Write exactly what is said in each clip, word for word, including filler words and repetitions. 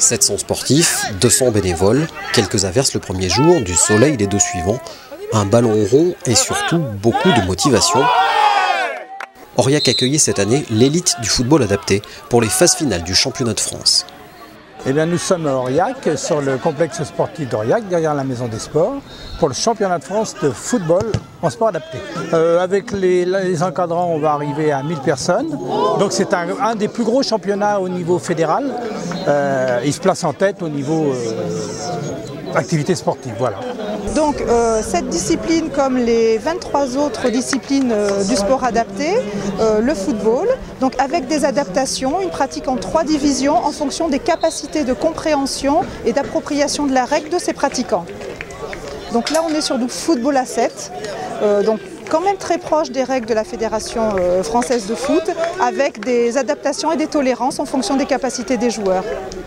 sept cents sportifs, deux cents bénévoles, quelques averses le premier jour, du soleil les deux suivants, un ballon rond et surtout beaucoup de motivation. Aurillac accueillait cette année l'élite du football adapté pour les phases finales du championnat de France. Eh bien, nous sommes à Aurillac, sur le complexe sportif d'Aurillac, derrière la Maison des Sports, pour le championnat de France de football en sport adapté. Euh, avec les, les encadrants, on va arriver à mille personnes. Donc c'est un, un des plus gros championnats au niveau fédéral. Euh, il se place en tête au niveau euh, activité sportive. Voilà. Donc euh, cette discipline, comme les vingt-trois autres disciplines euh, du sport adapté, euh, le football, donc avec des adaptations, une pratique en trois divisions en fonction des capacités de compréhension et d'appropriation de la règle de ces pratiquants. Donc là on est sur du football à sept, euh, donc quand même très proche des règles de la Fédération euh, française de foot, avec des adaptations et des tolérances en fonction des capacités des joueurs.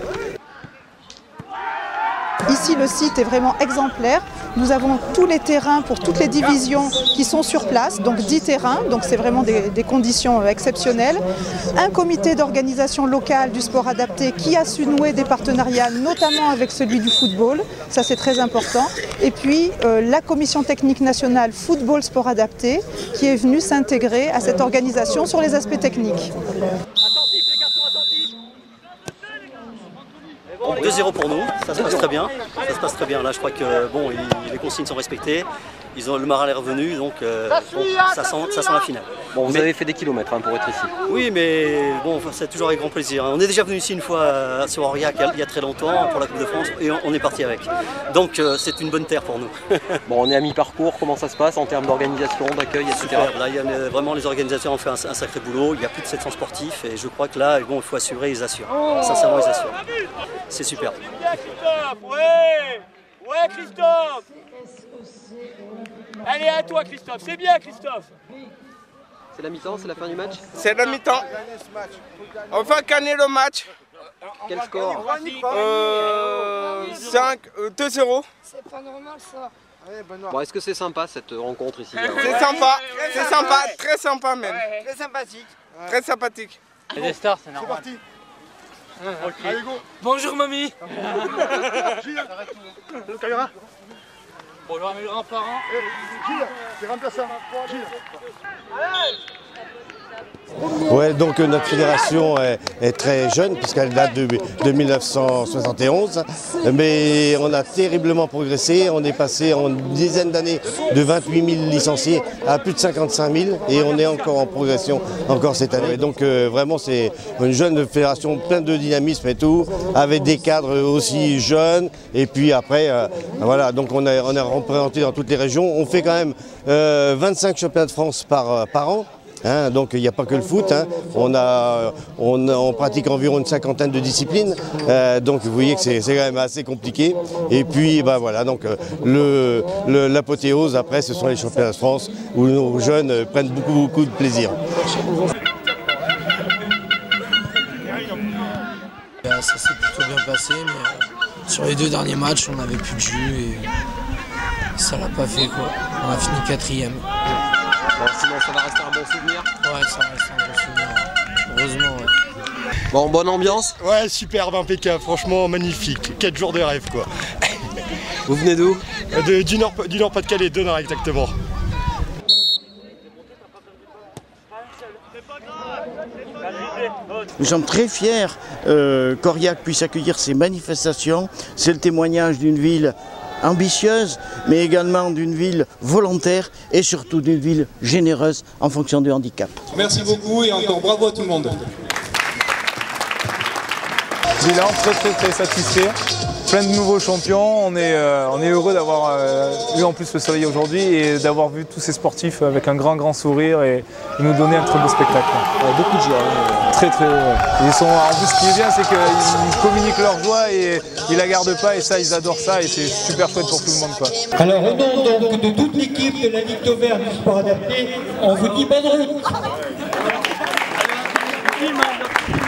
Ici, le site est vraiment exemplaire. Nous avons tous les terrains pour toutes les divisions qui sont sur place, donc dix terrains, donc c'est vraiment des, des conditions exceptionnelles. Un comité d'organisation locale du sport adapté qui a su nouer des partenariats, notamment avec celui du football, ça c'est très important. Et puis euh, la commission technique nationale football sport adapté qui est venue s'intégrer à cette organisation sur les aspects techniques. deux zéro pour nous, ça se passe très bien, ça se passe très bien. Là je crois que bon, les consignes sont respectées, ils ont, le marin est revenu, donc euh, bon, ça, sent, ça sent la finale. Bon, vous mais, avez fait des kilomètres hein, pour être ici. Oui, mais bon, c'est toujours avec grand plaisir. On est déjà venu ici une fois euh, sur Aurillac il y a très longtemps pour la Coupe de France et on, on est parti avec. Donc euh, c'est une bonne terre pour nous. Bon, on est à mi-parcours, comment ça se passe en termes d'organisation, d'accueil, et cetera. Là, il y a, vraiment les organisateurs ont fait un, un sacré boulot, il y a plus de sept cents sportifs et je crois que là, bon, il faut assurer, ils assurent. Sincèrement, ils assurent. C'est super. Christophe, ouais, ouais Christophe. Allez à toi Christophe, c'est bien Christophe. C'est la mi-temps, c'est la fin du match? C'est la mi-temps. On va gagner le match. Quel score? euh, cinq, deux zéro. C'est pas normal ça. Bon, est-ce que c'est sympa cette rencontre ici? C'est sympa, c'est sympa, très sympa même. Très sympathique. Très sympathique. Et des stars, c'est normal. C'est parti. Okay. Allez, go. Bonjour mamie. Gilles, le caméra. Bonjour à mes grands-parents. Gilles, c'est remplaçant. Gilles. Ouais, donc euh, notre fédération est, est très jeune puisqu'elle date de, de mille neuf cent soixante et onze, mais on a terriblement progressé. On est passé en une dizaine d'années de vingt-huit mille licenciés à plus de cinquante-cinq mille et on est encore en progression encore cette année. Donc euh, vraiment c'est une jeune fédération pleine de dynamisme et tout, avec des cadres aussi jeunes et puis après euh, voilà, donc on est, on est représenté dans toutes les régions. On fait quand même euh, vingt-cinq championnats de France par, par an. Hein, donc il n'y a pas que le foot, hein. on, a, on, on pratique environ une cinquantaine de disciplines, euh, donc vous voyez que c'est quand même assez compliqué. Et puis bah, voilà, donc l'apothéose après ce sont les championnats de France où nos jeunes prennent beaucoup, beaucoup de plaisir. Ça s'est plutôt bien passé, mais euh, sur les deux derniers matchs on n'avait plus de jus et ça l'a pas fait quoi. On a fini quatrième. Bon, sinon ça va rester un bon souvenir. Ouais, ça va rester un bon souvenir. Heureusement, ouais. Bon, bonne ambiance. Ouais, superbe, impeccable, franchement magnifique. quatre jours de rêve quoi. Vous venez d'où? de, Du Nord, du Nord Pas-de-Calais, de Nord exactement. Nous sommes très fiers euh, qu'Aurillac puisse accueillir ces manifestations. C'est le témoignage d'une ville ambitieuse, mais également d'une ville volontaire et surtout d'une ville généreuse en fonction du handicap. Merci beaucoup et encore bravo à tout le monde. Bilan très très très satisfait, plein de nouveaux champions, on est, euh, on est heureux d'avoir euh, eu en plus le soleil aujourd'hui et d'avoir vu tous ces sportifs avec un grand grand sourire et, et nous donner un très beau spectacle. Ouais, beaucoup de joie, hein. Très très ouais. Ils sont, en plus ce qui est bien c'est qu'ils communiquent leur joie et ils la gardent pas et ça ils adorent ça et c'est super chouette pour tout le monde quoi. Alors au nom donc de toute l'équipe de la Ligue d'Auvergne du sport adapté, on vous dit bonne route.